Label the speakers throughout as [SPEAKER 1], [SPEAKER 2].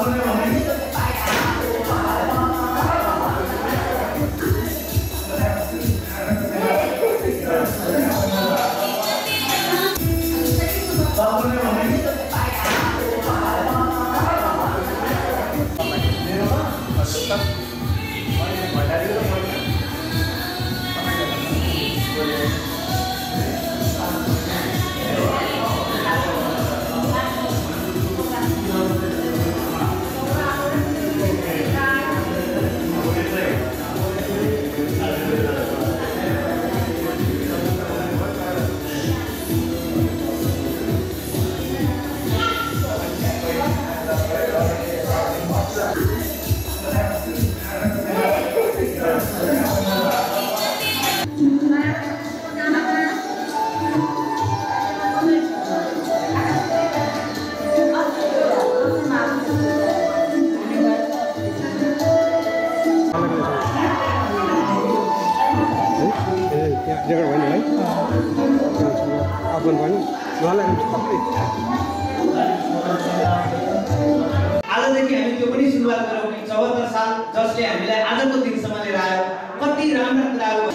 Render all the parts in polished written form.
[SPEAKER 1] आजदेखि हामी त्यो पनि सुरुवात गरौँ कि 74 साल जसले हामीलाई आजको दिनसम्म लिएर आयो कति राम्रो कुराहरू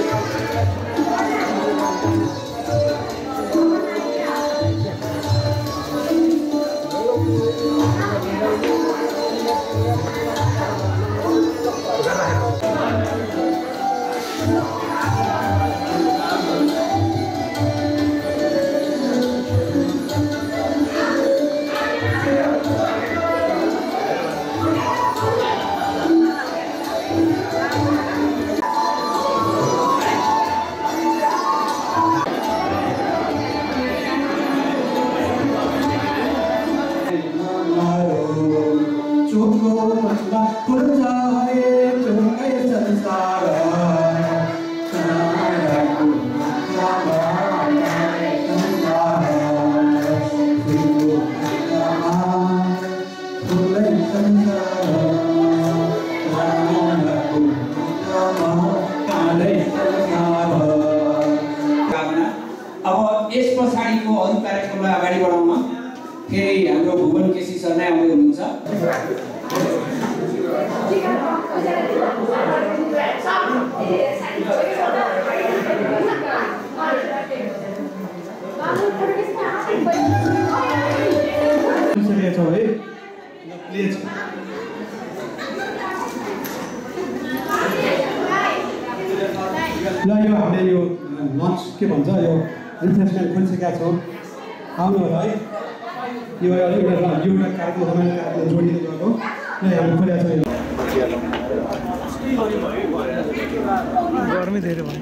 [SPEAKER 1] अगाडि बढाउन फेरि हाम्रो भुवन केसी सर नै आउँदै हुनुहुन्छ।
[SPEAKER 2] ल यो हामीले यो लन्च के भन्छ यो रिफ्रेसमेन्ट खोलिसकेका छौँ आउनु होला है यो एउटा कार्यक्रम रमाइलो कार्यक्रम जोडिँदै गएको र हामीले खोलेका छौँ गर्मी धेरै भयो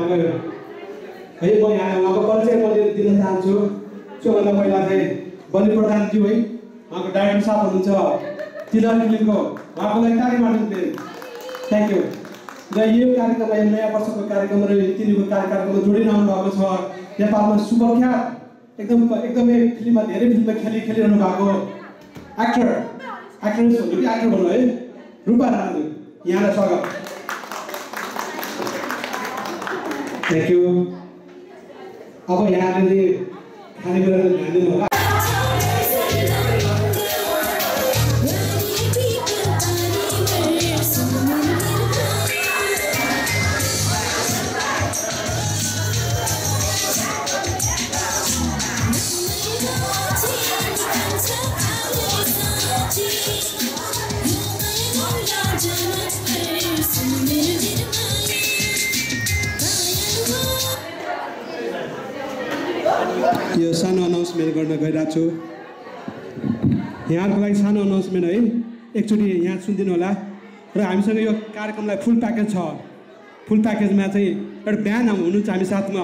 [SPEAKER 2] उहाँको है म यहाँ उहाँको परिचय म दिन चाहन्छु। त्योभन्दा पहिला चाहिँ बलि प्रधानज्यू है उहाँको डाइरेक्टर साहब हुनुहुन्छ तिलहरी फिल्मको, उहाँको लागि ताली मार्नु प्लिज। Thank you. र यो कार्यक्रममा यो नयाँ वर्षको कार्यक्रम र मितिनीको कार्यक्रममा जोडिरहनु भएको छ। नेपालमा सुप्रख्यात एकदमै फिल्ममा धेरै फिल्ममा खेलिरहनु भएको एक्ट्रेस भन्नु कि एक्टर भन्नु है रूपा राजु, यहाँलाई स्वागत। Thank you. अब यहाँले खानेकुरा ध्यान दिनु होला। यो सानो अनाउन्समेन्ट गर्न गइरहेको छु। यहाँको लागि सानो अनाउन्समेन्ट है, एकचोटि यहाँ सुनिदिनु होला। र हामीसँग यो कार्यक्रमलाई फुल प्याकेज छ। फुल प्याकेजमा चाहिँ एउटा बिहान हुनुहुन्छ हामी साथमा।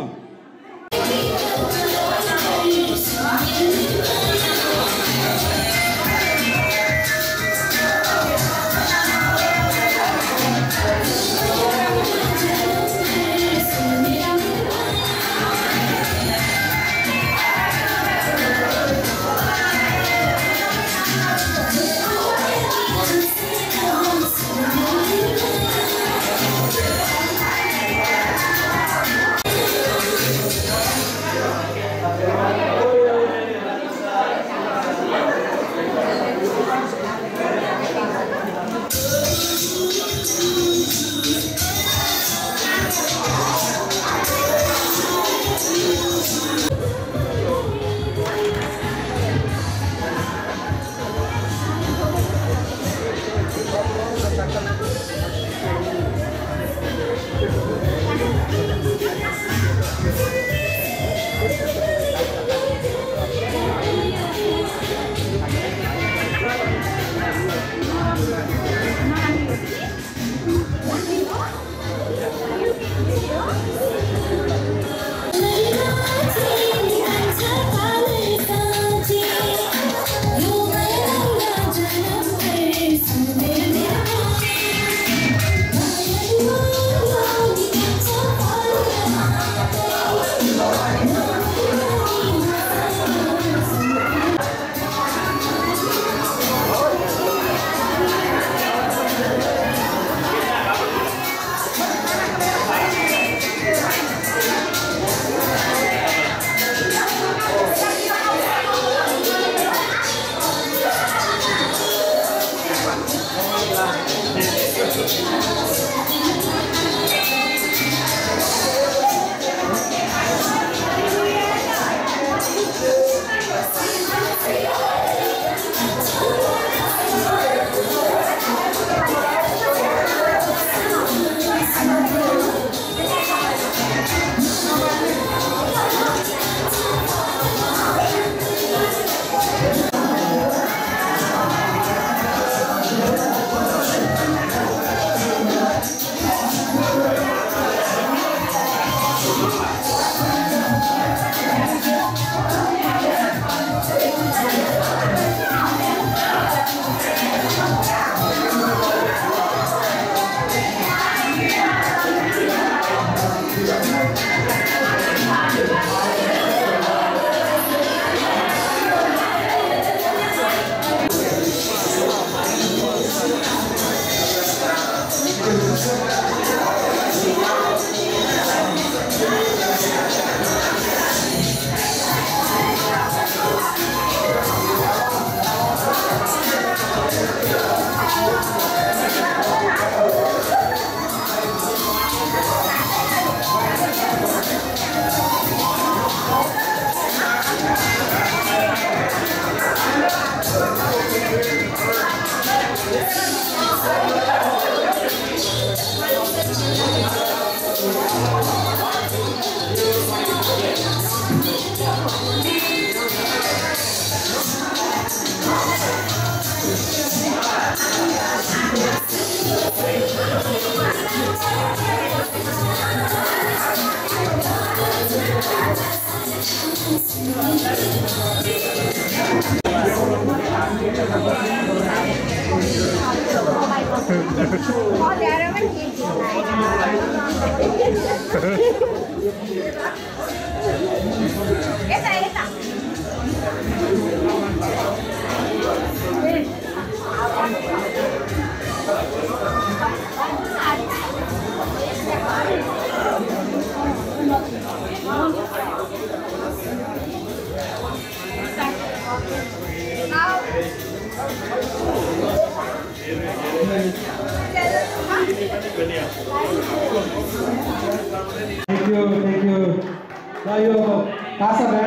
[SPEAKER 2] Thank you, thank you. Now you Tasa man.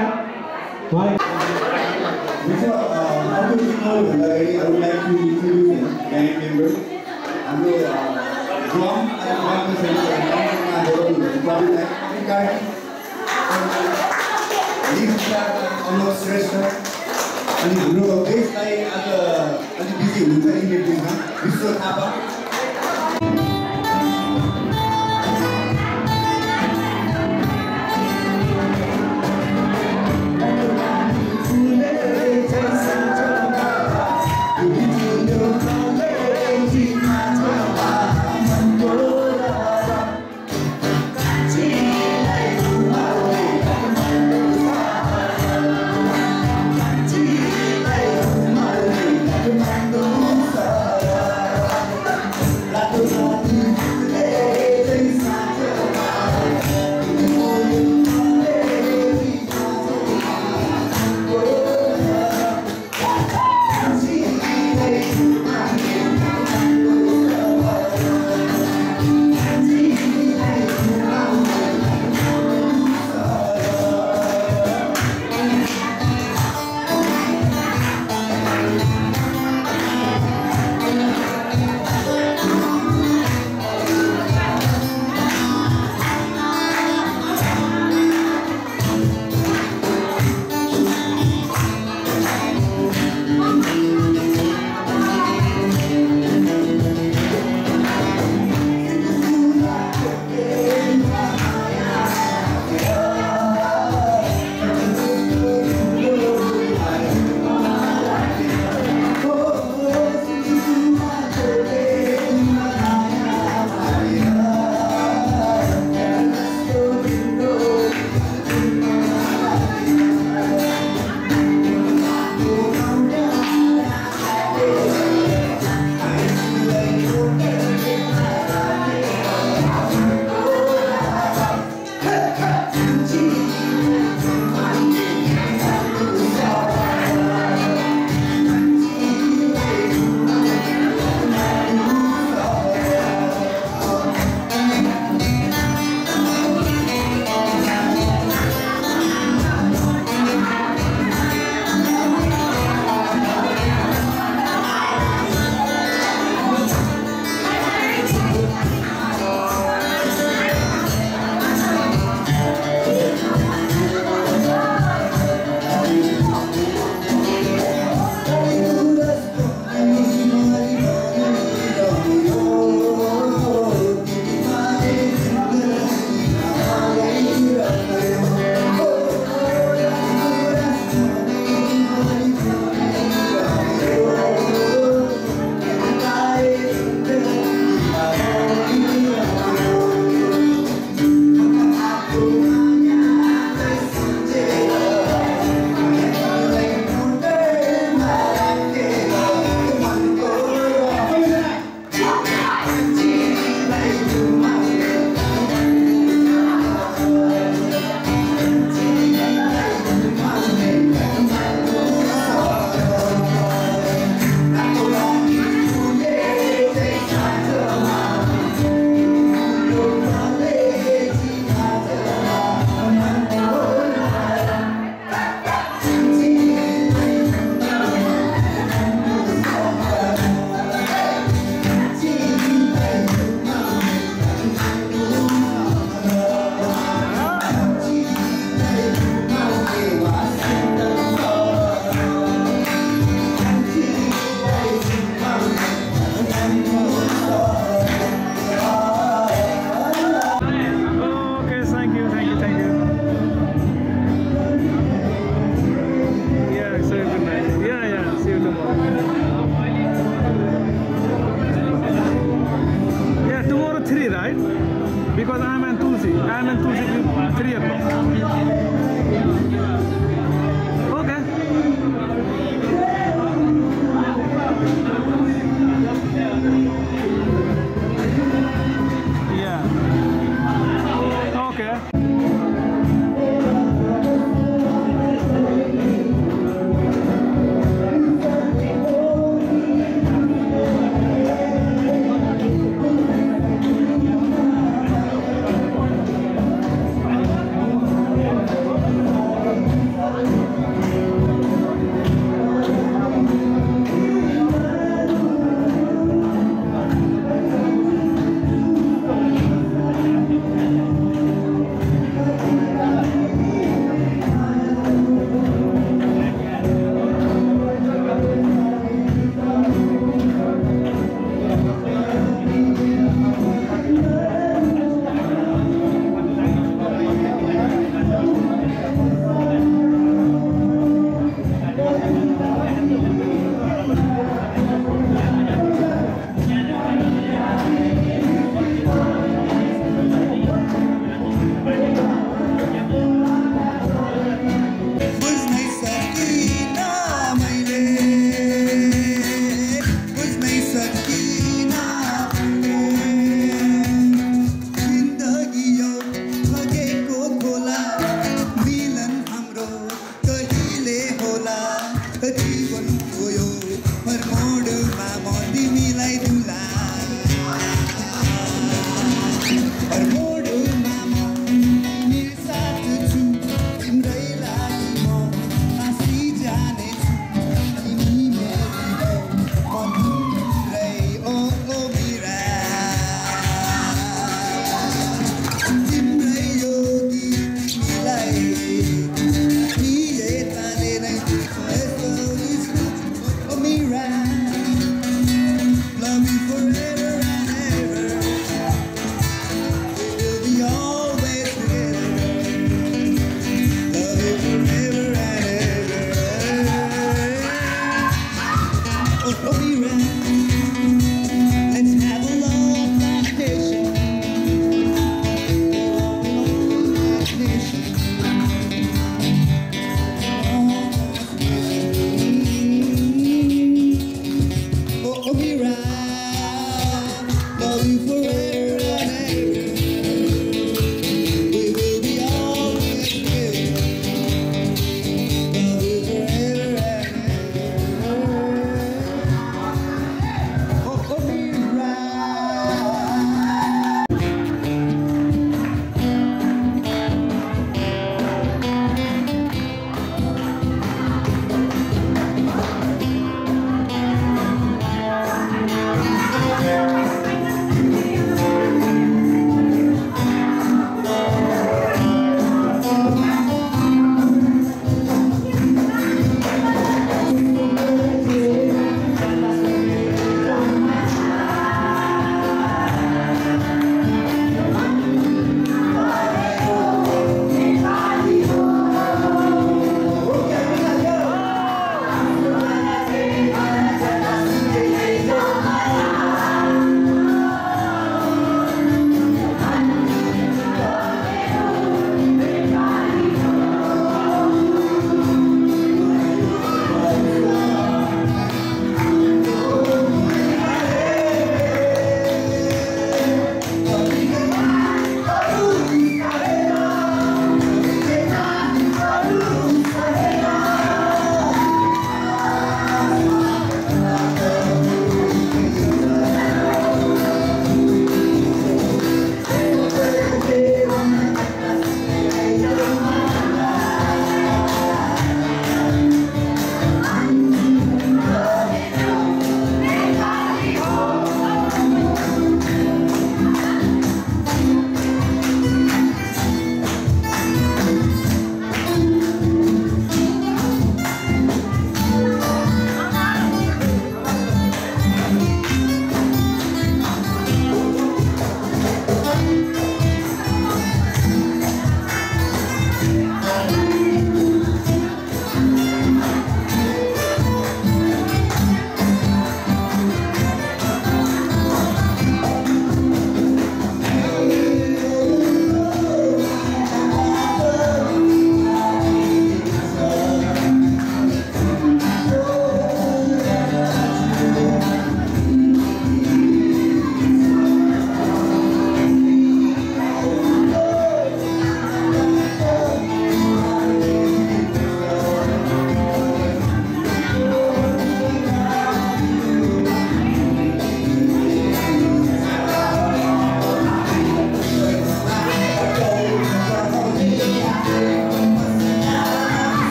[SPEAKER 3] Before I would like to introduce a band member. हाम्रो drum अनुप श्रेष्ठ अनि हाम्रो देशलाई आज अलि बिजी हुनुहुन्छ इन्डियामा विश्व थापा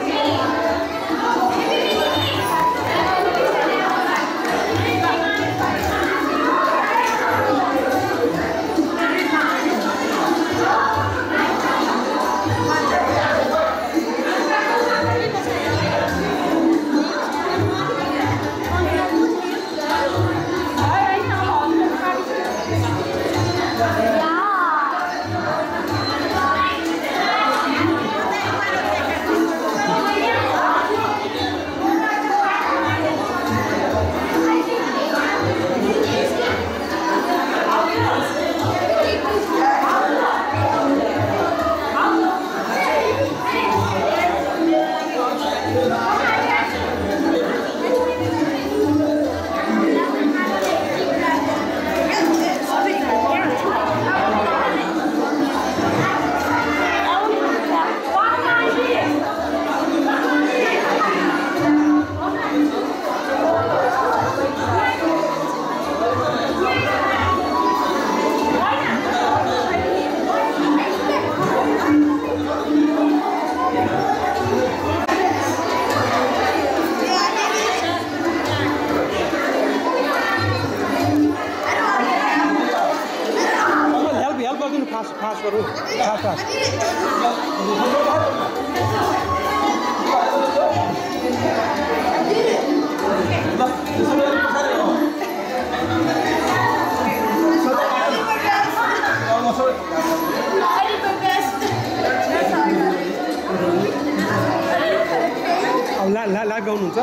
[SPEAKER 2] लाइभ गाउनुहुन्छ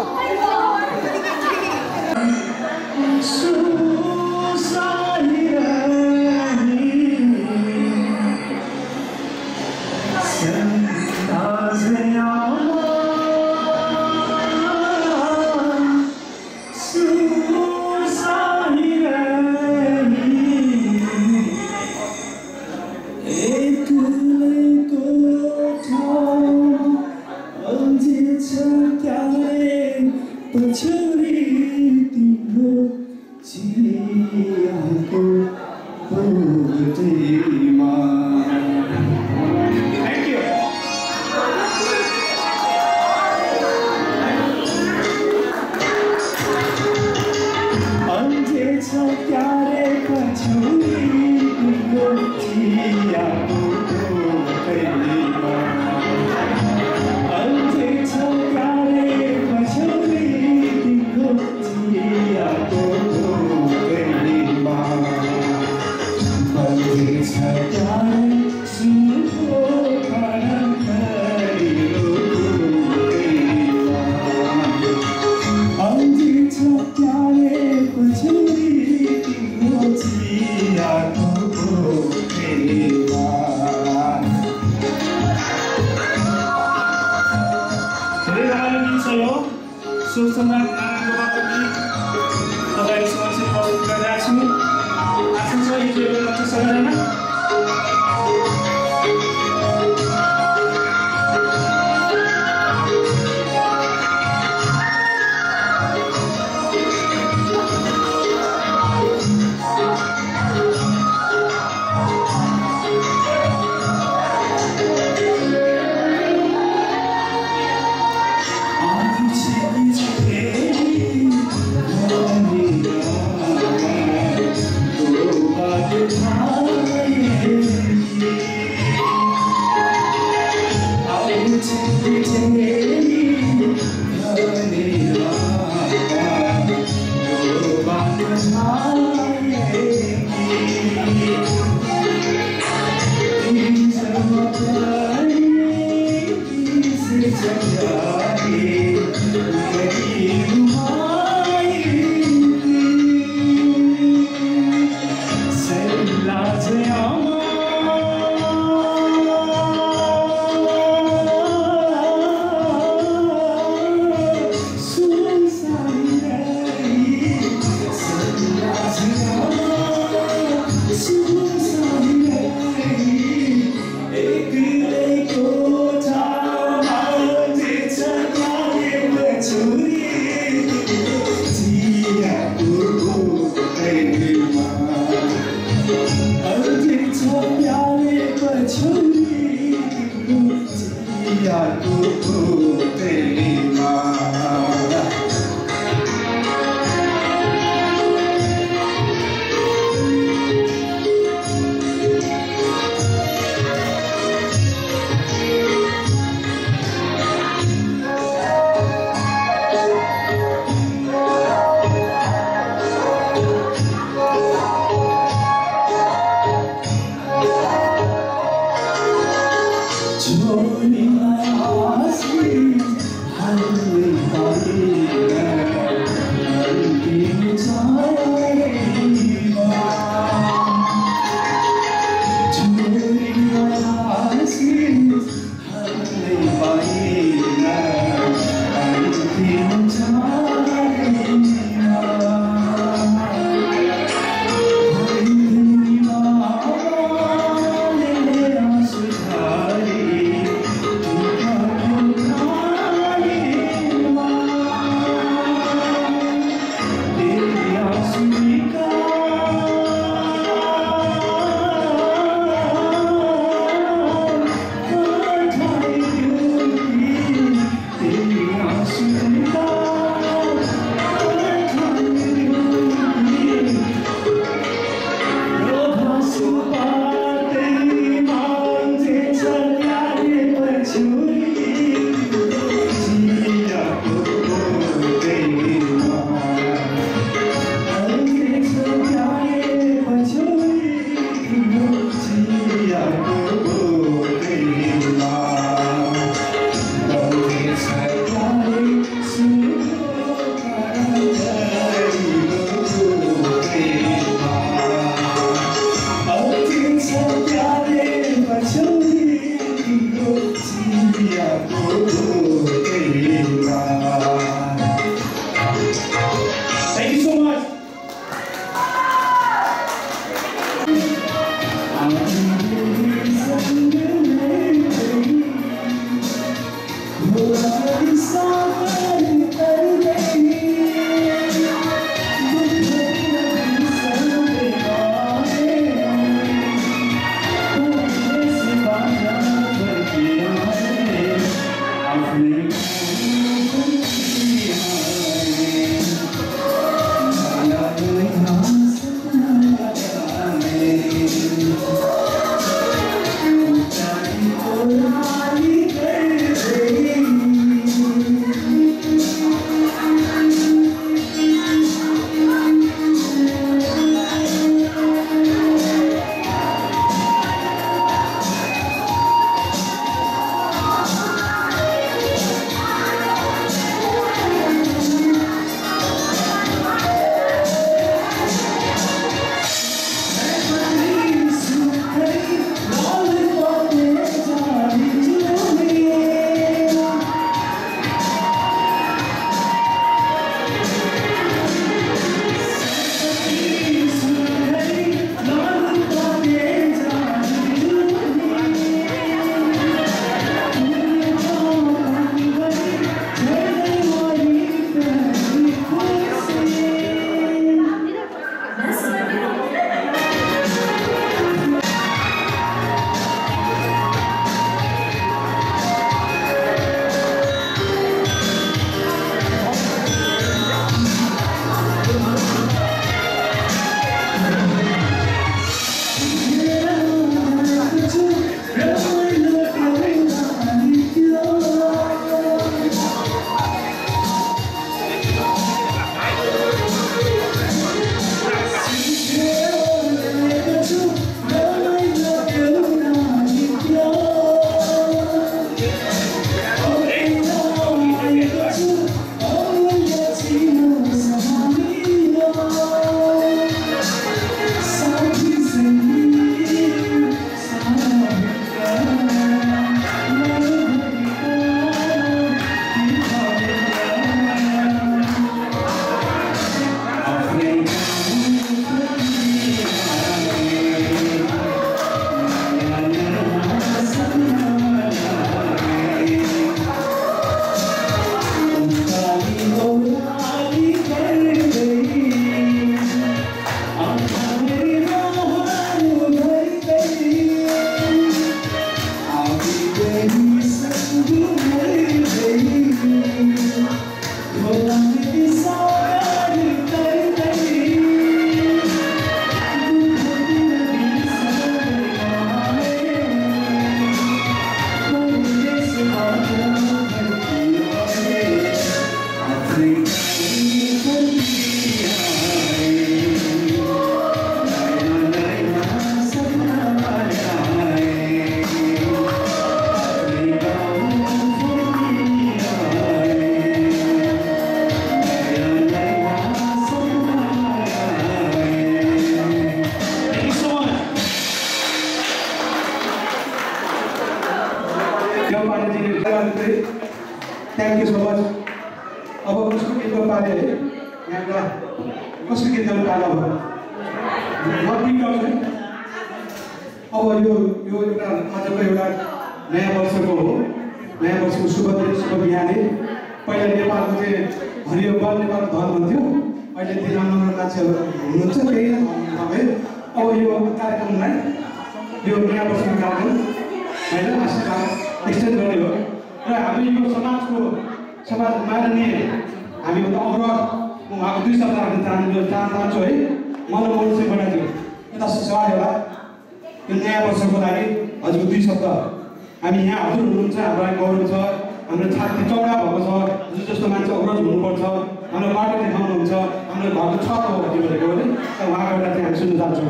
[SPEAKER 2] थ्याङ्क यू सो मच। अब उसको गीत गाउनु पाले है यहाँका कसको गीत गाउनु पाला अब म गीत गाउँछु। अब यो एउटा आजको एउटा नयाँ वर्षको हो, नयाँ वर्षको शुभ बिहानै। पहिला नेपालको चाहिँ हरियो बल नेपालको धन भन्थ्यो, अहिले ती राम्रो मान्छेहरू हुनुहुन्छ त्यही तपाईँ। अब यो कार्यक्रमलाई यो नयाँ वर्षको कार्यक्रम होइन आशीर्वाद एक्सटेन्ड गर्ने हो र हामी यो समाज माननीय हामीभन्दा अग्रज म उहाँको 2 शब्द राख्न चाहन्छु है। मनमोहन सिंह बडाज्यू यता सवाल एउटा यो नयाँ वर्षको लागि हजुरको 2 शब्द। हामी यहाँ हजुर हुनुहुन्छ, हाम्रो गौरव छ, हाम्रो छाती चौडा भएको छ, हजुर जस्तो मान्छे अग्रज हुनुपर्छ, हाम्रो बाटो देखाउनुहुन्छ, हाम्रो घरको छत हो भन्ने भनेको हो नि। उहाँको एउटा चाहिँ हामी सुन्न चाहन्छौँ।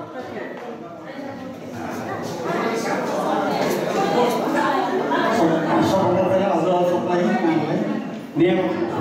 [SPEAKER 4] सबभन्दा पहिला हजुर सबलाई नयाँ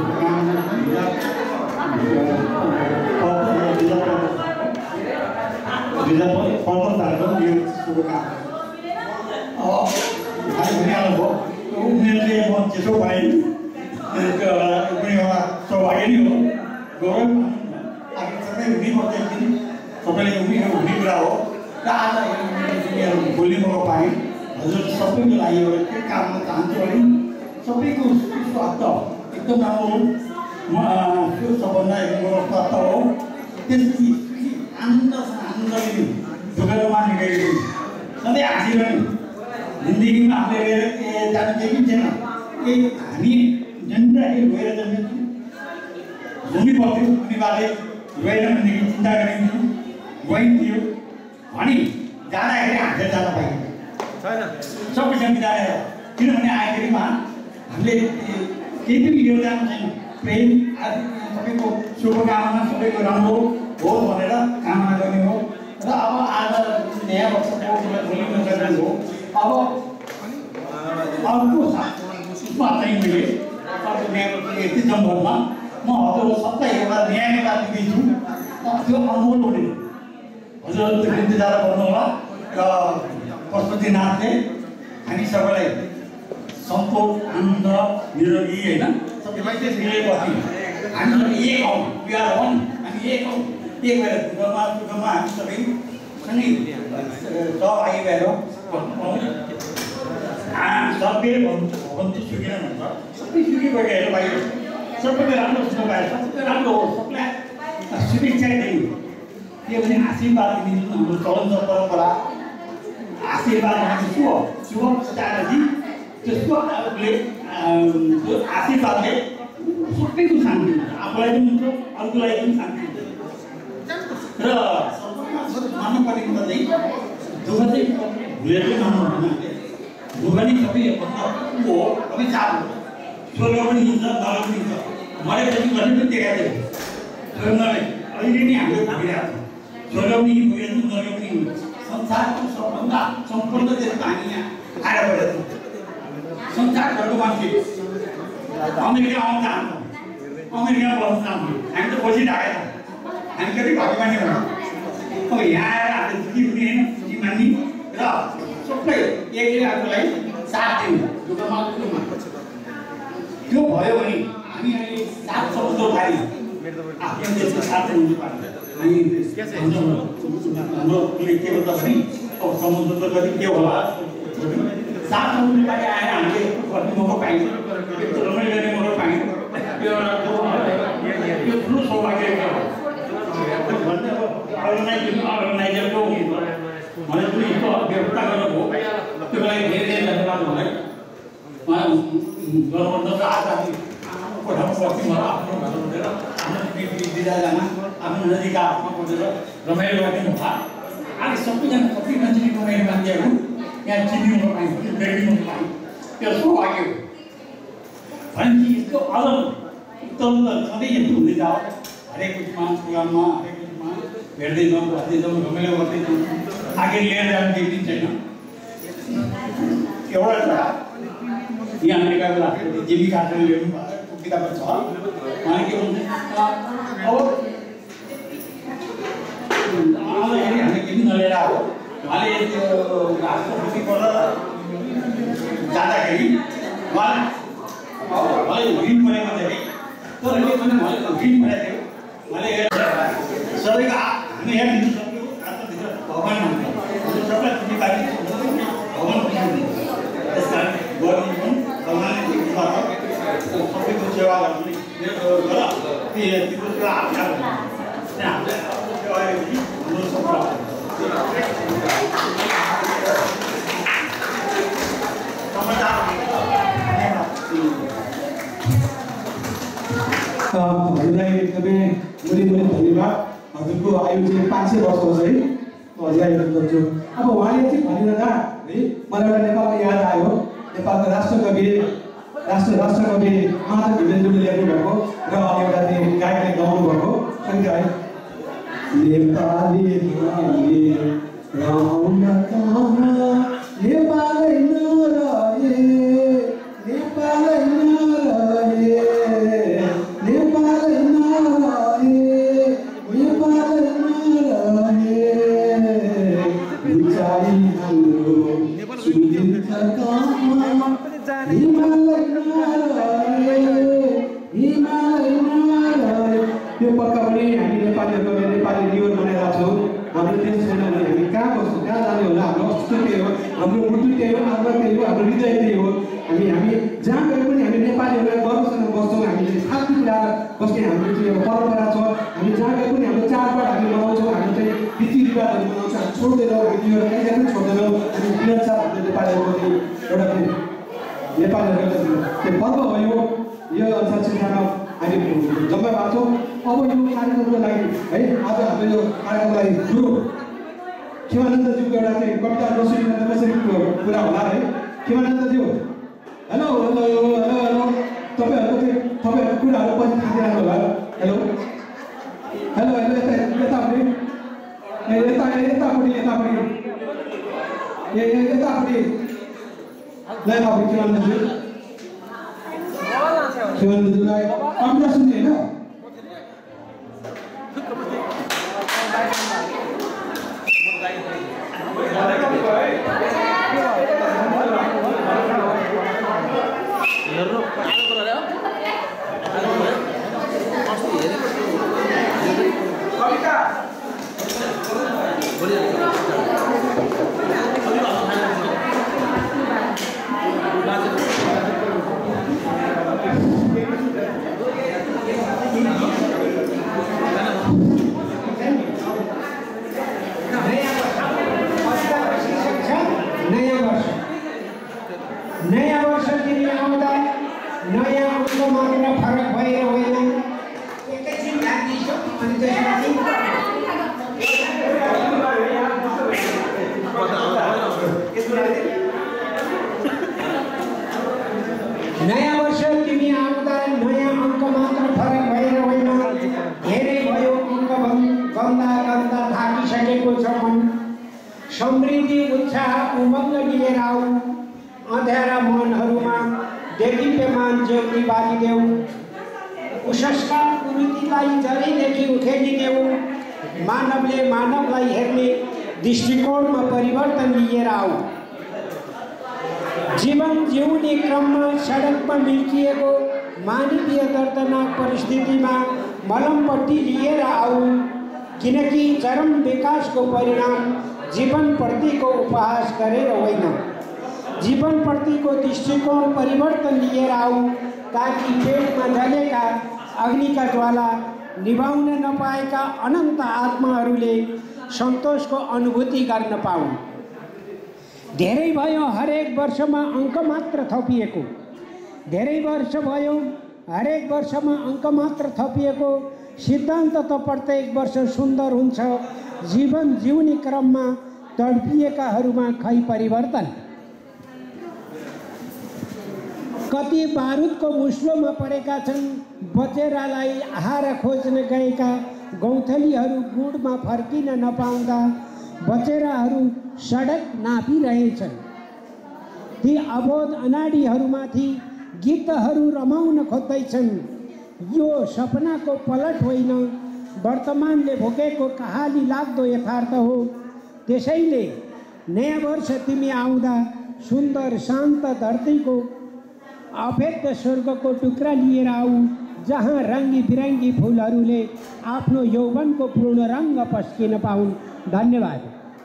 [SPEAKER 4] उमेरले म त्यसो भए पनि एउटा सौभाग्य नै हो, गौरव आखिर सबै हुनुपर्छ एकदिन, सबैले हुने कुरा हो। र आज उनीहरू बोल्ने मौका पाएँ। हजुर सबैको लागि एउटा के काम चाहन्छु भने सबैको स्वास्थ्य एकदम राम्रो हो, त्यो सबभन्दा एकदम स्वास्थ्य हो। त्यसपछि आनन्द लिनु, दुःखमा निकालिदिनु, सधैँ हाँसिरहनु। जिन्दगीमा हामीले जानु केही छैन, हामी जनताले गएर जन्मेछौँ, भूमि पर्थ्यो उनीहरूले गएर भनेदेखि चिन्ता गरिन्थ्यो, गइन्थ्यो भने जाँदाखेरि हाँसेर जान पाइन्छ सबैसँग बिताएर। किनभने आखिरमा हामीले केही पनि योगदान छैन, प्रेम आदि सबैको शुभकामना सबैको राम्रो होस् भनेर कामना गर्ने हो। र अब आज नयाँ वर्षको भोलिको जन्म हो। अब अर्को उसमा चाहिँ मैले अर्को नयाँ वर्षको 31 दिसम्बरमा म हजुर सबलाई एउटा नयाँ नेपाल दिँदैछु, त्यो अनमोल हुने हजुरहरू त्यो इन्तजार गर्नुहोला। र पशुपतिनाथले हामी सबैलाई सन्तोष आनन्द निरोगी होइन सबैलाई मिलेको हामी एक हौँ, वी आर वन, हामी एक हौँ, एक भएर दुःखमा हामी सबै सँगै सहभागी भएर सबैले भन्छु सुकिन भन्छ, सबै सुखी गएर हेर्नु पाइयो, सबैले राम्रो सुन्नु पायो, सबै राम्रो हो, सबैलाई शुभेच्छा दिनु। त्यो भने आशीर्वाद दिनु हाम्रो चलन छ परम्परा। आशीर्वाद भनेको के हो? शुभ चाहना त्यसको त्यो आशीर्वादले सबैको शान्ति हुन्छ, आफूलाई पनि हुन्छ, अर्कोलाई पनि शान्ति हुन्छ। र मान्नुपर्ने कुरा चाहिँ दुःख चाहिँ भुलेर पनि मान्नु हुँदैन। दुःख नै सबै हो, सबै चाप हुन्छ, स्वर्ग पनि हुन्छ, नरक पनि हुन्छ। मरेपछि गर्ने पनि देखाएको थियो स्वर्गलाई, अहिले नै हामीले भोगिरहेको छ, स्वर्ग पनि भोगिरहेको छ, नरक पनि हुन्छ। संसारको सबभन्दा सम्पूर्ण देशमा हामी यहाँ आएर परेको छौँ। संसारभरको मान्छे अमेरिका आउन चाहन्छौँ, अमेरिकामा बस्न चाहन्छौँ, हामी त बसिरहेका छौँ, हामी कति भगवानी भन्छौँ। अब यहाँ आएर हामीले दुखी हुने होइन, खुसी मान्ने र सबै एकले अर्कोलाई साथ दिनु, दुःखमा सुखमा। त्यो भयो भने हामी अहिले सात समुद्र पारि आफ्नो देशको साथ हुनु पर्छ। हामी हाम्रो के भन्छ भने अब समुद्र त कति के होला, सात समुद्र पारि आएर हामीले गर्ने मौका पाइन्छ, त्यो रमाइलो गर्ने मौका पाइन्छ। त्यो ठुलो सौभाग्य हो। भन्ने अब अर्गनाइजरको मलाई पनि यस्तो व्यवस्था गर्नुभयो, त्यो लागि धेरै धन्यवाद मलाई। उहाँ गर्नुपर्छ। आज हामी कोठामा बस्यौँ, मलाई आफ्नो घर हुँदैन, आफ्नो दिदाजना आफ्नो नजिक आफमा बसेर रमाइलो गरिदिनु भयो। आज सबैजना कति मान्छेले कमाइने मान्छेहरू यहाँ चिनिनु पाइन्छ, भेटिनु पाइन्छ, त्यो सौभाग्य हो। भनेपछि यस्तो अझ उत्तम त सधैँ यस्तो हुँदै जाओ, हरेक उसमा प्रोग्राममा हरेक उसमा भेट्दै जाउँ, बस्दै जाउँ, रमाइलो गर्दै जाउँ, आखिर लिएर जानु केही दिन छैन। एउटा कुरा यहाँ अमेरिकाको राष्ट्रपति जिमी कार्टरले ल्याउनु भएको किताबमा छ। उहाँले के भन्छ, अब आउँदाखेरि हामीले केही नलिएर आएको, उहाँले त्यो राष्ट्रपतिबाट जाँदाखेरि उहाँलाई मलाई ऋण परेको धेरै तर अहिले पनि मैले ऋण परेको मैले सबैको हामी यहाँ दिनु सक्यो आत्मभित्र भगवान् हुन्छ सबलाई नेपाली भगवान् बुझ्नु त्यस कारण गर्ने पनि भगवान्ले सबैको सेवा गर्ने गर त्यो कुरा आज्ञा हामीले सेवा गरेपछि हाम्रो सफल
[SPEAKER 2] हजुरलाई एकदमै मुली धन्यवाद। हजुरको आयु चाहिँ 500 वर्षको छ है, हजुरलाई गर्छु। अब उहाँले चाहिँ भनिरहँदा है मलाई एउटा नेपालको याद आयो। नेपालको राष्ट्रकवि माता भिमेन्द्रले लेख्नु भएको र एउटा चाहिँ गायकले गाउनु भएको सङ्गीत है। नेपाली यो पक्का पनि हामी नेपालीहरूले नेपाली जीवन बनाइरहेको छौँ। हाम्रो देश छैन भने हामी कहाँ बस्छौँ, कहाँ जाने होला? हाम्रो अस्तित्व त्यही हो, हाम्रो मुटु त्यही हो, हाम्रो त्यही हो, हाम्रो हृदय त्यही हो। हामी जहाँ गए पनि हामी नेपालीहरूलाई गर्वसँग बस्छौँ। हामीले फाल्तु कुरा बस्ने हाम्रो चाहिँ अब परम्परा छ। हामी जहाँ गए पनि हाम्रो चाडबाड हामी मनाउँछौँ, हामी चाहिँ रीतिरिवाजहरू मनाउँछौँ, हामी छोड्दैनौँ, हामी यो कहीँ पनि छोड्दैनौँ। हामी विरक्षा हाम्रो नेपालीहरूको चाहिँ एउटा नेपालीहरूको त्यो पर्व भयो। यो अनुसार शिक्षामा हामी जम्मा भएको छौँ। अब यो कार्यक्रमको लागि है आज हाम्रो यो कार्यक्रमको लागि गुरु शिवानन्दज्यूको एउटा चाहिँ कविता कसरीको कुरा होला है। शिवानन्दज्यू हेलो हेलो हेलो हेलो तपाईँहरूको कुराहरू पछि थाहा होला। हेलो हेलो हेलो यतापट्टि यतापट्टि ल शिवानन्दज्यूलाई कविता सुन्ने होइन।
[SPEAKER 5] नयाँ वर्ष तिमी आउँदा नयाँ उनको मात्र फरक भएर होइन। एकैछिन लाग्दैछ अनि त्यसपछि नयाँ वर्ष तिमी आउँदा नयाँ अङ्क मात्र फरक भएर होइन। धेरै भयो अङ्क गन्दा गन्दा थाकिसकेको छ मन। समृद्धि उत्साह उमङ्ग लिएर आऊ। अँध्यारा मनहरूमा देदीप्यमान ज्योति बालिदेऊ। कुसंस्कार कुरीतिलाई जरैदेखि उखेलिदेऊ। मानवले मानवलाई हेर्ने दृष्टिकोणमा परिवर्तन लिएर आऊ। जीवन जिउने क्रममा सडकमा मिल्किएको मानवीय दर्दनाक परिस्थितिमा मलमपट्टि लिएर आऊ। किनकि चरम विकासको परिणाम जीवनप्रतिको उपहास गरेर होइन, जीवनप्रतिको दृष्टिकोण परिवर्तन लिएर आऊ। ताकि पेटमा जलेका अग्निका ज्वाला निभाउन नपाएका अनन्त आत्माहरूले सन्तोषको अनुभूति गर्न पाऊन्। धेरै भयो हरेक वर्षमा अङ्क मात्र थपिएको। धेरै वर्ष भयो हरेक वर्षमा अङ्क मात्र थपिएको। सिद्धान्त त प्रत्येक वर्ष सुन्दर हुन्छ। जीवन जिउने क्रममा तडपिएकाहरूमा खै परिवर्तन। कति बारुदको मुस्लोमा परेका छन्। बचेरालाई आहार खोज्न गएका गौँथलीहरू गुडमा फर्किन नपाउँदा बचेराहरू सडक नापिरहेछन्। ती अबोध अनाडीहरूमाथि गीतहरू रमाउन खोज्दैछन्। यो सपनाको पलट होइन, वर्तमानले भोगेको कहाली लाग्दो यथार्थ हो। त्यसैले नयाँ वर्ष तिमी आउँदा सुन्दर शान्त धरतीको अभेद्य स्वर्गको टुक्रा लिएर आऊ जहाँ रङ्गी बिरङ्गी फुलहरूले आफ्नो यौवनको पूर्ण रङ्ग पस्किन पाउन्। धन्यवाद।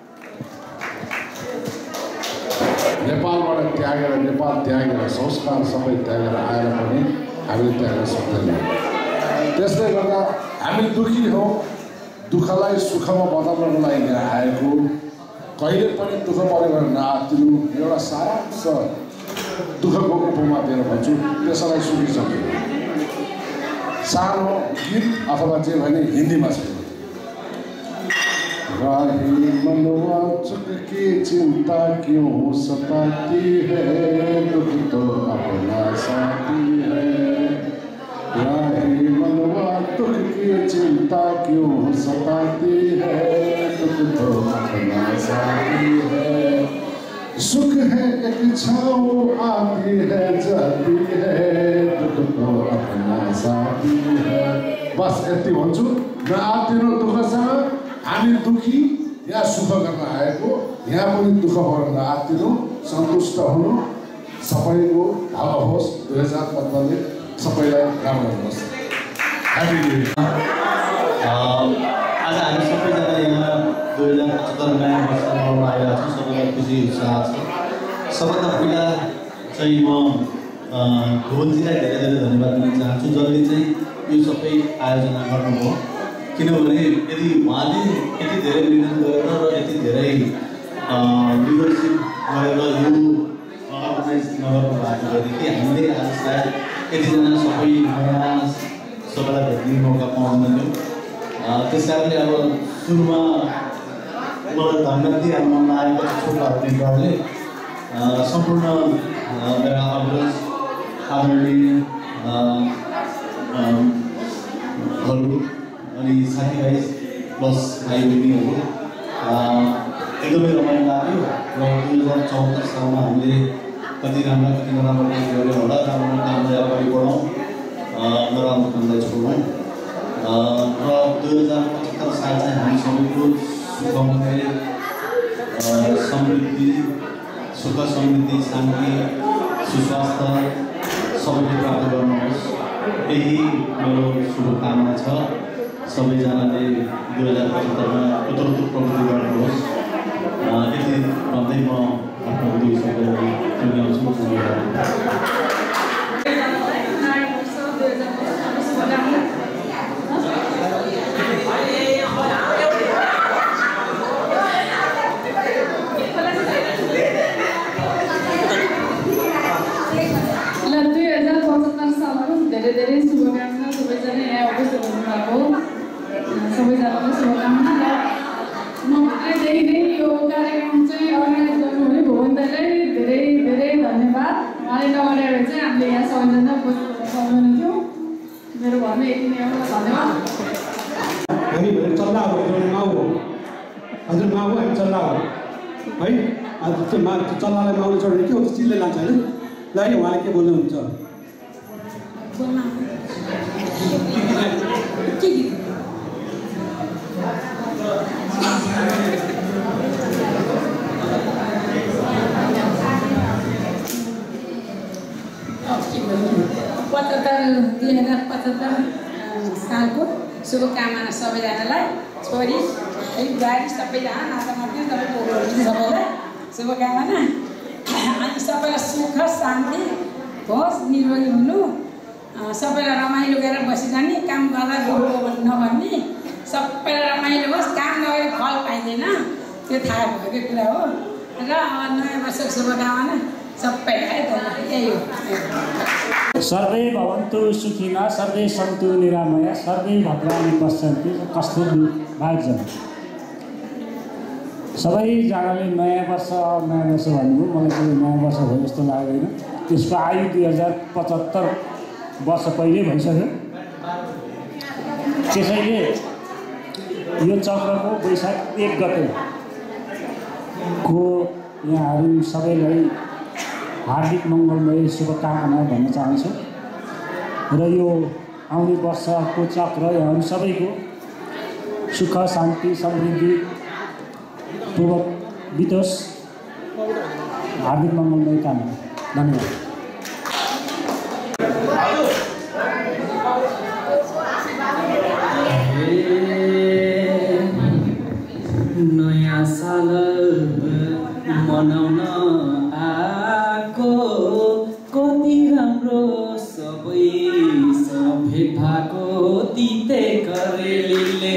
[SPEAKER 6] नेपालबाट त्यागेर नेपाल त्यागेर संस्कार सबै त्यागेर आएर पनि हामीले त्याग्न सक्दैनौँ। त्यसले गर्दा हामी दुःखी हौँ। दुःखलाई सुखमा बदल्नको लागि यहाँ आएको, कहिले पनि दुःख पऱ्यो भने नआत्तिनु। एउटा सारांश दुःखको उपमा दिएर भन्छु, त्यसलाई सुनिसक्यो। सानो गीत अथवा जे भने हिन्दीमा छ। राही मनवा चुक की चिंता क्यों सताती है, दुख तो अपना साथी है। राही मनवा दुख की चिंता क्यों सताती है, दुख तो अपना साथी है। सुख है एक छाँव आती है जाती है, दुख तो अपना साथी है। बस यति भन्छु। नआत्तिनु दुःखसँग। हामी दुःखी यहाँ सुख गर्न आएको, यहाँ पनि दुःख गर्न नआत्तिनु, सन्तुष्ट हुनु। सबैको भलो होस्। 2015ले सबैलाई राम्रो होस्। Happy new year.
[SPEAKER 1] आज हामी सबैजना यहाँ 2075 नयाँ वर्ष मनाउन आएका छौँ। सबैलाई खुसी उत्साह छ। सबभन्दा पहिला चाहिँ म भुवनजीलाई धेरै धेरै धन्यवाद दिन चाहन्छु, जसले चाहिँ यो सबै आयोजना गर्नुभयो। किनभने यदि उहाँले यति धेरै मिहिनेत गरेर र यति धेरै लिडरसिप गरेर यो अर्गनाइज नगर्नु भएको भएदेखि हामीले आज सायद यतिजना सबै नयाँ सबैलाई भेट्ने मौका पाउँदैनौँ। त्यस कारणले अब सुरुमा मलाई धन्यवाद दिइहाल्नु मन लागेको छोटा हर्नेहरूले सम्पूर्ण मेरा अग्रज आदरणीय अनि साथीभाइ प्लस भाइ बहिनीहरू एकदमै रमाइलो लाग्यो। र 2074 सालमा हामीले कति राम्रो कति नराम्रो काम गऱ्यौँ होला। राम्रो कामलाई अगाडि बढाउँ, नराम्रो कामलाई छोडौँ। र 2075 साल चाहिँ हामी सबैको सुखमय समृद्धि, सुख समृद्धि, शान्ति, सुस्वास्थ्य सबैले प्राप्त गर्नुहोस्, यही मेरो शुभकामना छ। सबैजनाले 2075 मा उत्तरोत्तर प्रगति गर्नुहोस्। यति भन्दै म आफ्नो दुई शब्दहरू टुङ्ग्याउँछु।
[SPEAKER 7] धेरै शुभकामना। सबैजना यहाँ उपस्थित हुनुभएको सबैजनालाई शुभकामना। र म भित्रैदेखि नै यो कार्यक्रम चाहिँ अर्गनाइज गर्नुहुने भुवन दाइलाई धेरै धेरै धन्यवाद। उहाँले नगरे भने चाहिँ हामीले यहाँ सबैजना उपस्थित हुन सक्दैन थियौँ। मेरो भन्नु यति नै हो। धन्यवाद।
[SPEAKER 2] हामी भनेर चल्ला हो, माउ हो। हजुर माउ हो, हामी चल्ला हो है। आज त्यो चल्लालाई माउले चढ्ने के हो, चिल्ले लान्छ होइन। ल उहाँले के बोल्नुहुन्छ?
[SPEAKER 8] सालको शुभकामना सबैजनालाई, छोरी बुहारी सबैजना नातानाति सबैलाई शुभकामना। अनि सबैलाई सुख शान्ति होस्, निरोगी हुनु, सबैलाई रमाइलो गरेर बसिजाने, काम गर्दा नभन्ने, सबैलाई रमाइलो होस्। काम नगरे फल पाइँदैन, त्यो थाहा भएको कुरा हो। र नयाँ वर्षको शुभकामना सबैलाई यही हो।
[SPEAKER 9] सर्वे भवन्तु सुखिनः, सर्वे सन्तु निरामया, सर्वे भद्राणि पश्यन्तु कष्टं भाग्यम्। सबैजनाले नयाँ वर्ष भन्नुभयो। मलाई चाहिँ नयाँ वर्ष भयो जस्तो लाग्दैन। त्यसको आयु 2075 वर्ष पहिले भइसक्यो। त्यसैले यो चक्रको वैशाख 1 गतेको यहाँहरू सबैलाई हार्दिक मङ्गलमय शुभकामना भन्न चाहन्छु। र यो आउने वर्षको चक्र यहाँहरू सबैको सुख शान्ति समृद्धि पूर्वक बितोस्। हार्दिक मङ्गलमय कामना। धन्यवाद।
[SPEAKER 10] भेट भएको तिते करेलीले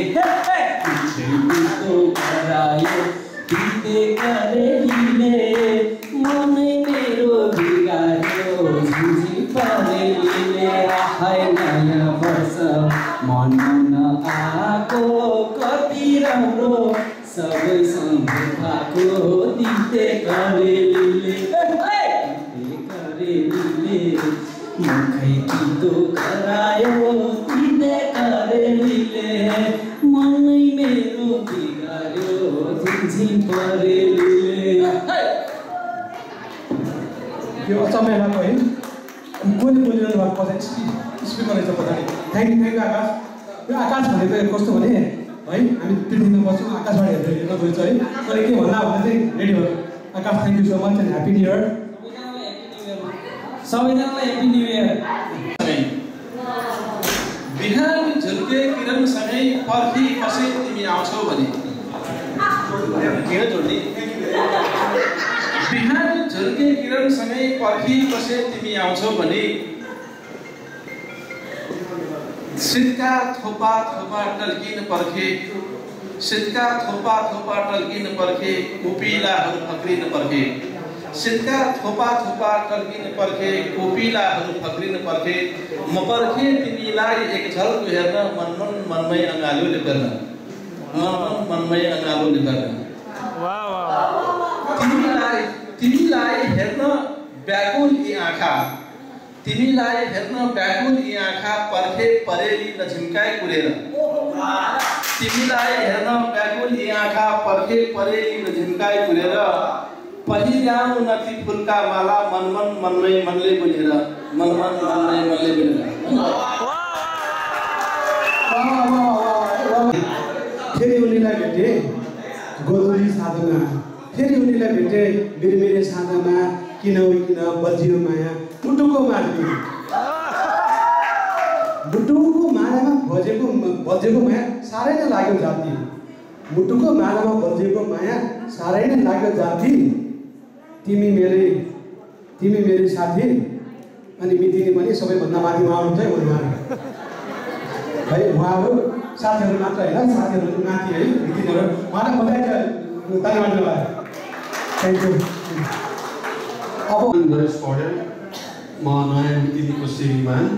[SPEAKER 10] गरायो तिते करेलीले मनै मेरो बिगार्यो झिझी परेलीले हाय नयाँ वर्ष मनाउन आएको कति राम्रो सबै सम्झेर भएको तिते करेलीले मुखै तितो करायो तिते करेलीले मनै मेरो बिगार्यो झिझी परेलीले।
[SPEAKER 2] यो अचम्मै भएको है कोले बोलिरहनु भएको पछाडि स्पिकर रहेछ पछाडि। Thank you Akash. यो आकाश भनेको कस्तो भने है हामी पृथ्वीमा बस्छौँ आकाशबाट हेर्न गइन्छ है तर के भन्दा भन्दा चाहिँ रेडी भयो। Akash thank you so much and happy new year
[SPEAKER 10] सबैजनालाई ह्याप्पी न्यु इयर।
[SPEAKER 11] बिहान झुल्के किरणसँगै पर्खी कसै तिमी आउँछौ भने किन जोड्ने बिहान झुल्के किरणसँगै पर्खी कसै तिमी आउँछौ भने शीतका थोपा थोपा टल्किन पर्खे शीतका थोपा थोपा टल्किन पर्खे कोपिलाहरू फक्रिन पर्खे शीतका थोपा थोपा टल्किन पर्खे कोपिलाहरू फक्रिन पर्खे म पर्खे तिमीलाई एक झल्क हेर्न मनमै अँगालोले गर्न मनमै अँगालोले गर्न तिमीलाई हेर्न व्याकुल यी आँखा तिमीलाई हेर्न व्याकुल यी आँखा पर्खे परेली नझिम्काए कुरेर तिमीलाई हेर्न व्याकुल यी आँखा पर्खे परेली नझिम्काए कुरेर पहिर्याउ नती फुलका माला मनमै मनले बोलेर मनमै मनले बोलेर।
[SPEAKER 2] फेरि उनीलाई भेटे गोधुली साँझमा फेरि उनीलाई भेटे बिरमिरे साँझमा किन बल्झियो माया मुटुको मायामा बल्झेको माया साह्रै नै लाग्यो जाति मुटुको मायामा बल्झेको माया साह्रै नै लाग्यो जाति तिमी मेरै साथी। अनि मितिनी पनि सबैभन्दा माथि उहाँ हुन्छ है है उहाँहरू साथीहरू मात्र होइन साथीहरू माथि है मितिनीहरू उहाँलाई बधाई धन्यवाद दिनुभयो। Thank you. अब
[SPEAKER 12] नरेश पौडेल म नयाँ मितिनीको श्रीमान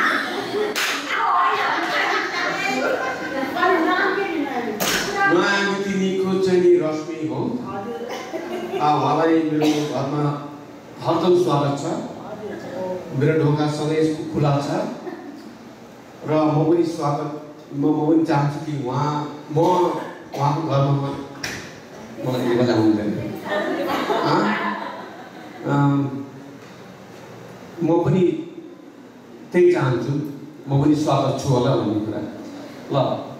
[SPEAKER 12] नयाँ मितिनीको चाहिँ रश्मि हो। उहाँलाई मेरो घरमा हरदम स्वागत छ। मेरो ढोका सधैँ खुला छ र म पनि पनि चाहन्छु कि उहाँको घरमा मलाई के बजा हुँदैन म पनि त्यही चाहन्छु म पनि स्वागत छु होला भन्ने कुरा ल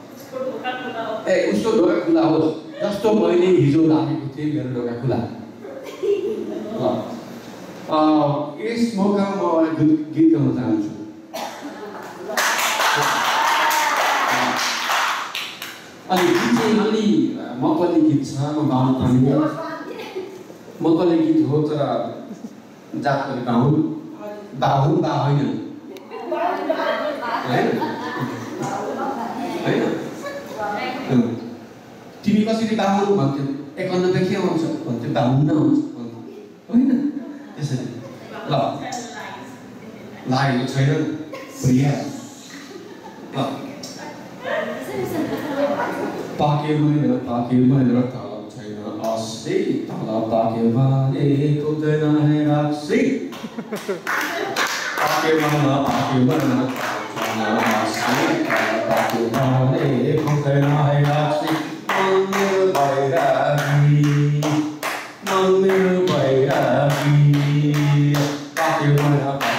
[SPEAKER 12] उसको ढोका खुला होस् जस्तो मैले हिजो राखेको थिएँ मेरो ढोका खुला ल। यस मौकामा म गीत गाउन चाहन्छु। अनि गीत चाहिँ अलि मकली गीत छ म गाउन पाउँदिनँ मकली गीत हो तर जातको बा होइन तिमी कसरी बाहुन भन्थ्यौ 91 के आउँछ भन्थ्यो 52 आउँछ होइन त्यसरी ल लागेको छैन प्रिया ल पाक्यो भनेर तलब छैन अस्ति तल पाक्यो भने पुग्दैन है रक्सी पाक्यो भने अस्ति तल पाक्यो भने पुग्दैन है रक्सी मन्दिर बैरागी पाक्यो भने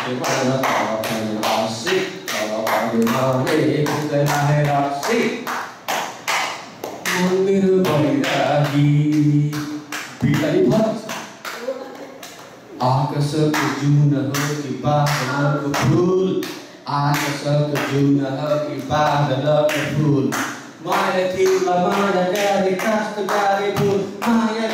[SPEAKER 12] अस्ति तल पाक्यो भने पुग्दैन है रक्सी मन्दिर बैरागी बिटाई फर्क आकाशको जुन हो कि बादलको फुल आकाशको जुन हो कि बादलको फुल माया तिमीलाई माया गरे कस्तो गरे फुल माया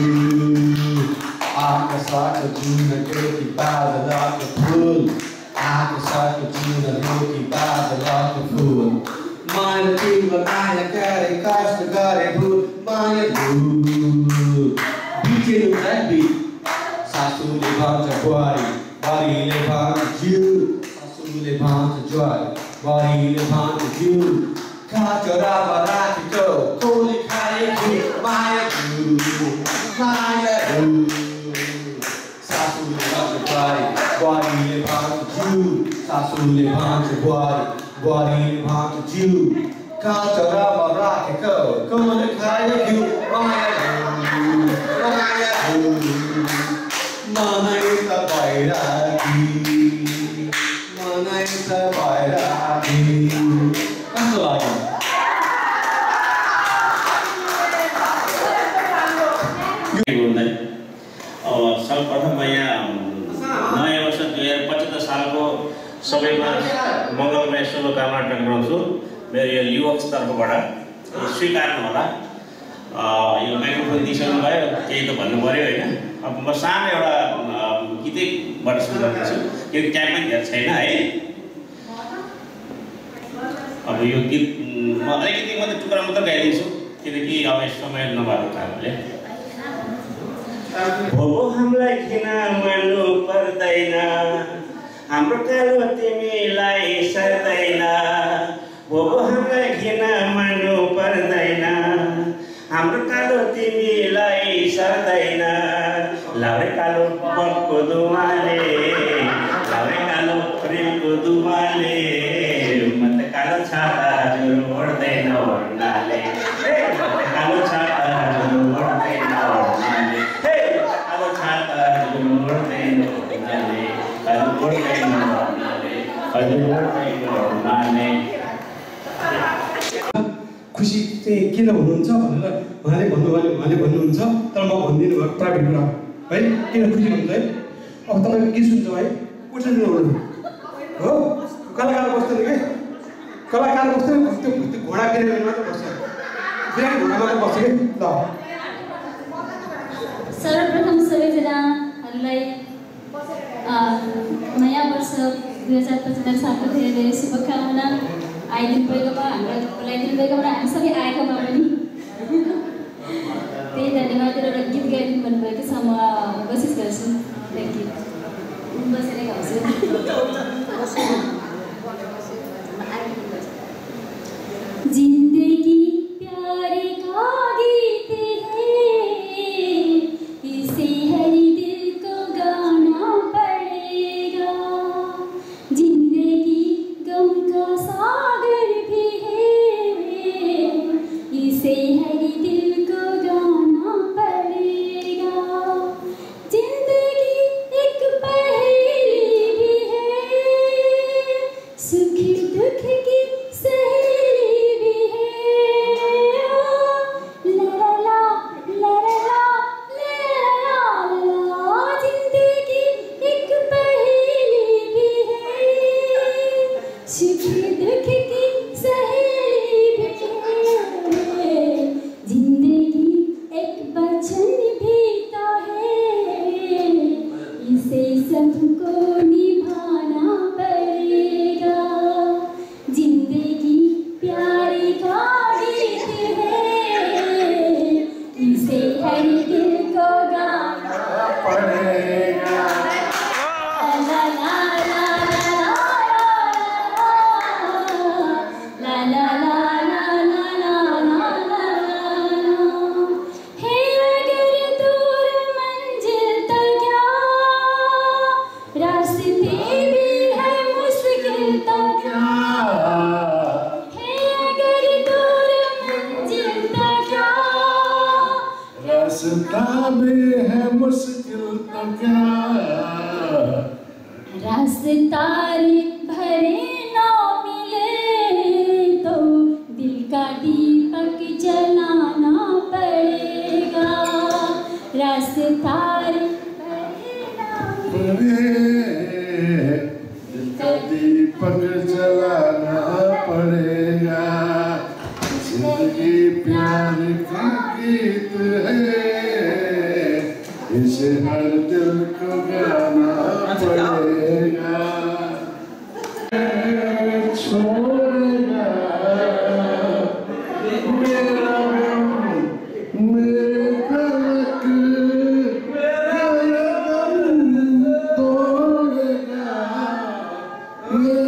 [SPEAKER 12] आकाशको जुन हो कि बादलको फुल आकाशको जिउन रोकी बादलको फुल माया तिम्रो माया गरे कष्ट गरे भुल माया भुल बिचेनु जाबी सासूले भन्छ बुहारी बुहारीले भन्छ जिउ सासूले भन्छ ज्वारी बुहारीले भन्छ जिउ खाचरामा राखेको कोले खाएको माया भुल माया भुल सासूले भन्छ बुहारी बुहारीले भन्छ जिउ सासूले भन्छ बुहारी बुहारीले भन्छ जिउ खाचरामा राखेको कोले खाएको माया भुल माया भुल मनै त भइराखी मनै त भइराखी कस्तो लाग्यो
[SPEAKER 13] सर्वप्रथम यहाँ नयाँ वर्ष 2075 सालको सबैमा मङ्गलमय शुभकामना टक्राउँछु मेरो यो युवक तर्फबाट स्वीकार्नु होला यो माइक्रोफोन दिइसक्नु भयो केही त भन्नु पऱ्यो होइन अब म सानो एउटा गीतैबाट सुरु गर्दैछु यो टाइम पनि धेरै छैन है अब यो गीत म अलिकति मात्रै टुक्रा मात्र गाइदिन्छु किनकि अब समय नभएको कारणले हो हामीलाई किन मान्नु पर्दैन हाम्रो कालो तिमीलाई सर्दैन हो हामीलाई किन मान्नु पर्दैन हाम्रो कालो तिमीलाई सर्दैन लाउरे कालो पटको दुवाले लाउरे कालो प्रेमको दुवाले म त कालो छाताहरू ओढ्दैन भन्नाले कालो छाताहरू ओढ्दैन भन्नाले कालो छाताहरू ओढ्दैन भन्नाले कालो ओढ्दैन भन्नाले हजुर ओढ्दैन भन्नाले
[SPEAKER 2] खुसी चाहिँ किन हुनुहुन्छ भनेर उहाँले भन्नुहुन्छ तर म भनिदिनु भयो प्राइभेट कुरा है किन खुसी हुन्छ है अब तपाईँको के सुन्छ है उठ्नु हो कलाकार बस्दैन के कलाकार बस्दैन त्यो घोडा बिरामी मात्र बस्छ बिरामी घोडा मात्र बस्छ कि ल
[SPEAKER 14] सर्वप्रथम सबैजनाहरूलाई नयाँ वर्ष 2075 सालको धेरै धेरै शुभकामना आइदिनु भएकोमा हामीलाई बोलाइदिनु भएकोमा हामी सबै आएकोमा पनि त्यही धन्यवाद एउटा गीत गाइदिनु भन्नुभएको छ म कोसिस गर्छु थ्याङ्क यू बसेरै गाउँछु जिन्दगी प्यारे का गीत है इसे हर दिल को गाना पड़ेगा जिंदगी गम का सागर भी है इसे हर दिल को गाना पड़ेगा जिंदगी एक पहेली भी है सुख दुख की सहेली भी है ला ला ला ला ला ला जिंदगी एक पहेली भी है सुख दुख की सहेली भी है जिंदगी एक वचन भी तो है इसे सबको निभाना पड़ेगा जिंदगी प्यारी का गीत है इसे हर दिल को गाना पड़ेगा ला ला ला ला ला ला है अगर दूर मंजिल तो क्या रास्ते भी है मुश्किल तो क्या है अगर दूर मंजिल तो क्या
[SPEAKER 6] रास्ता भी है मुश्किल तो क्या
[SPEAKER 14] रास्ता भरे ना मिले तो दिल का दीपक जलाना पड़ेगा रास्ता
[SPEAKER 6] दिल का दीपक जलाना पड़ेगा जिंदगी प्यार का गीत है इसे हर दिल को गाना पड़ेगा छोड़ेगा मेरा गम मेरे कलक मेरा गम तोड़ेगा ये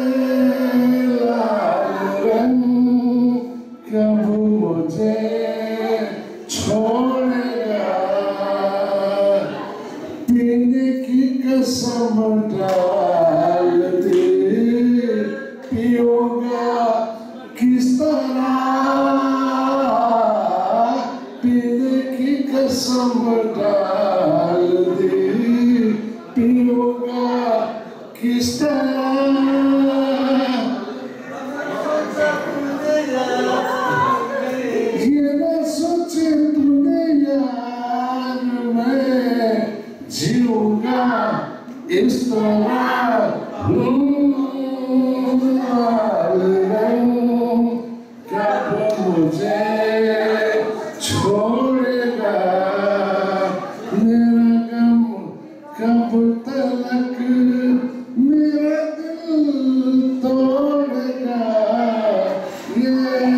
[SPEAKER 6] लाल रंग कब मुझे छोड़ेगा पीने की कसम डाल दे पियोगा किस तरह पीने की कसम डाल दे पियोगा किस तरह ये न सोचे तूने यार मैं जीऊंगा इस तरह लाल रंग कब मुझे छोड़ेगा मेरा गम कब तलक मेरा दिल तोड़ेगा ये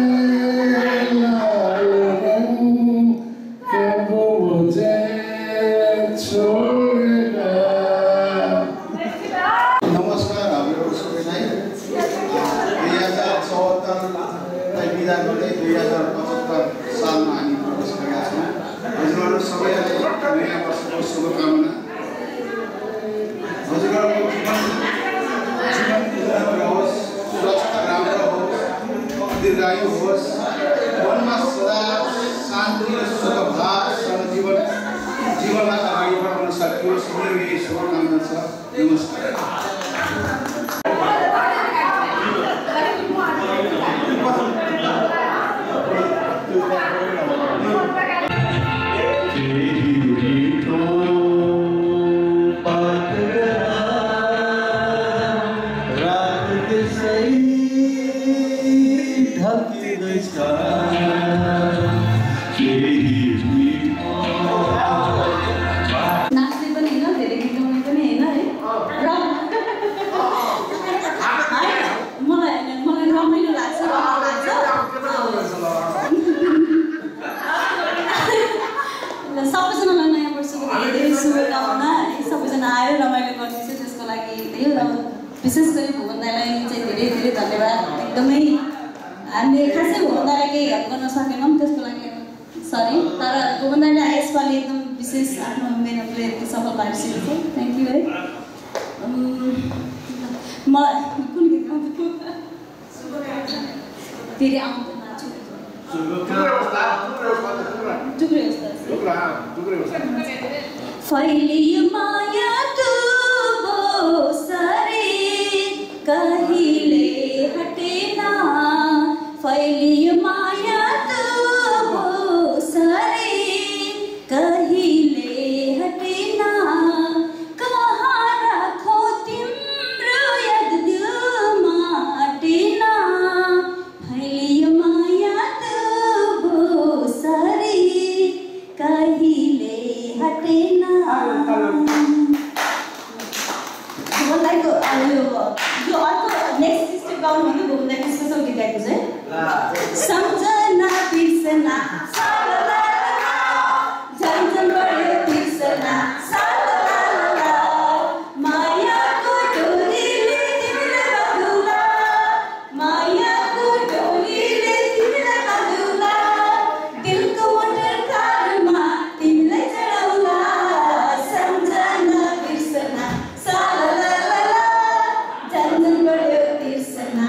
[SPEAKER 6] लाल रंग कब मुझे छोड़ेगा।
[SPEAKER 3] नमस्कार हामीहरू सबैलाई 2074लाई बिदा गर्दै 2075 सालमा हामी प्रवेश गरेका छौँ। हजुरहरू सबैलाई नयाँ वर्षको शुभकामना। हजुरहरूको जीवन रहोस्, स्वास्थ्य राम्रो होस्, दीर्घायु होस्, मनमा सदा शान्ति र सुखभावसँग जीवनलाई अगाडि बढाउन सकियोस्। मेरो यही शुभकामना छ। नमस्कार।
[SPEAKER 14] नाच्ने पनि होइन धेरै गीत गाउने पनि होइन है मलाई रमाइलो लाग्छ सबैजनालाई नयाँ वर्षको धेरै शुभकामना है। सबैजना आएर रमाइलो गर्दैछ त्यसको लागि विशेष गरी भुवन दाईलाई चाहिँ धेरै धेरै धन्यवाद। एकदमै हामीले खासै भुवन दाईलाई केही हेल्प गर्न सकेनौँ त्यसको लागि सरी, तर भुवन दाईले यसपालि एकदम विशेष आफ्नो मेहनतले यति सफल पारिसकेको छ। थ्याङ्क यू है। मलाई कुन गीत गाउँछु फेरि आउँदैन फैलियो माया तुबो सरे कहिले हटेना फैलियो माया तुबो सरे कहिले हटेना कहाँ राखो तिम्रो याद दिलमा हटेना फैलियो माया तुबो सरे कहिले हटेना। यो अर्को नेक्स्ट स्टेप गाउनु भने भुवन स्पेसल गीत गाएको चाहिँ सम्झना बिर्सना झन्झन बढ्यो बिर्सना मायाको डोरीले तिमीलाई बदुला मायाको डोरीले तिमीलाई बदुला दिलको मोटर कारमा तिमीलाई चढाउला सम्झना बिर्सना झन्झन बढ्यो बिर्सना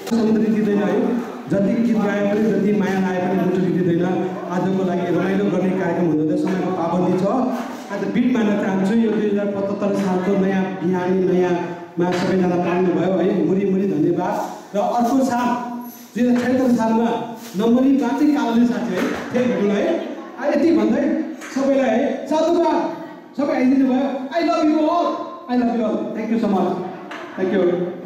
[SPEAKER 2] समुद्री दिँदैन है, जति गीत गाए पनि जति माया लाए पनि मुटुरी दिँदैन। आजको लागि रमाइलो गर्ने कार्यक्रम हुँदै समयको पाबन्दी छ। आज बिट मान्न चाहन्छु। यो 2075 सालको नयाँ बिहानी नयाँमा सबैजना पाल्नुभयो है, मुरी धन्यवाद। र अर्को साल 2076 सालमा नम्बरी बाँचे कालोले साथी है फेरि भेटौँ है। यति भन्दै सबैलाई है साधुवाद, सबै आइदिनु भयो। I love you all, thank you so much, thank you.